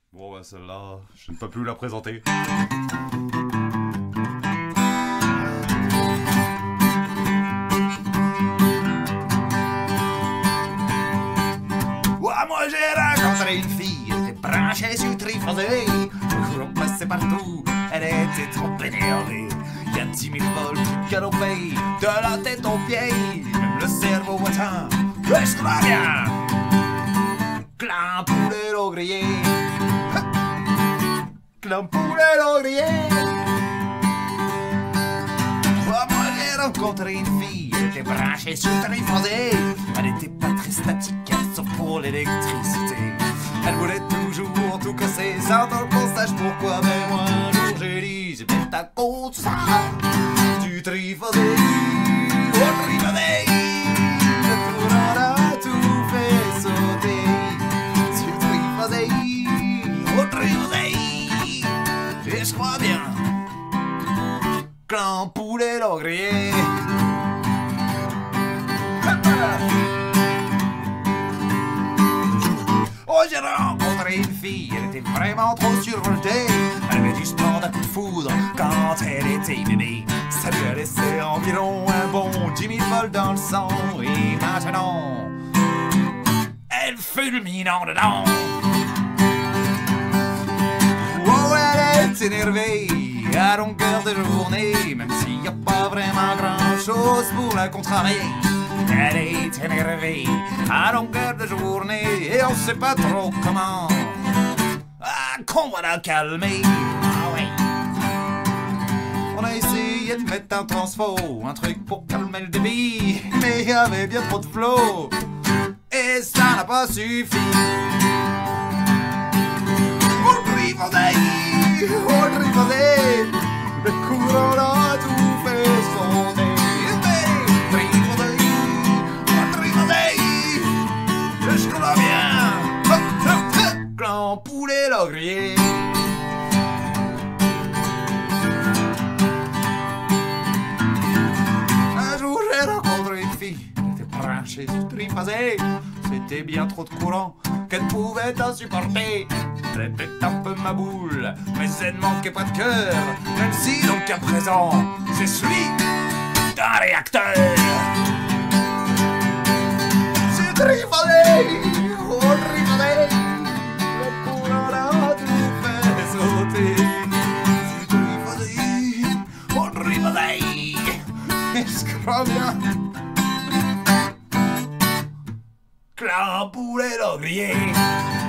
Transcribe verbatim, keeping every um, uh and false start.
Bon bah celle-là, je ne peux plus la présenter. Ouais, moi j'ai rencontré une fille, elle était branchée sur Triphasé. Le courant passait partout, elle était trop énervée. Y'a dix mille volts qui galopaient de la tête aux pieds, même le cerveau atteint. Laisse-moi bien! Clan poulet l'eau grillé. Clan poulet l'eau grillé. Moi, moi j'ai rencontré une fille, elle était branchée sur Triphasé. Elle était pas très statique, sauf pour l'électricité. Elle voulait toujours tout casser, sans qu'on sache pourquoi. Mais moi un jour j'ai dit, c'est peut-être à cause de ça. Du Triphasé, au Triphasé, le courant a tout fait sauter. Du Triphasé, au Triphasé, et je crois bien, clan poulet l'eau grillé. Oh, j'ai rencontré une fille, elle était vraiment trop survoltée. Elle avait dû se prendre un coup de foudre quand elle était bébé. Ça lui a laissé environ un bon dix mille volts dans le sang. Et maintenant, elle fulmine en dedans. Oh, elle est énervée à longueur de journée, même s'il n'y a pas vraiment grand chose pour la contrarier. Elle est énervée à longueur de journée et on sait pas trop comment. Ah, qu'on va la calmer. Ah oui. On a essayé de mettre un transfo, un truc pour calmer le débit, mais il y avait bien trop de flow et ça n'a pas suffi. Au Triphasé, au Triphasé, le courant a tout fait sonner. Je crois bien, clan poulet l'eau grillé. Un jour j'ai rencontré une fille, elle était branchée sur Triphasé. C'était bien trop de courant qu'elle pouvait en supporter. Elle était un peu ma boule, mais elle ne manquait pas de cœur. Même si dans le cas présent, c'est celui d'un réacteur. Triphasé, oh Triphasé, le courant a tout fait sauter. Triphasé, oh Triphasé, je crois bien. Clan poulet l'eau grillé.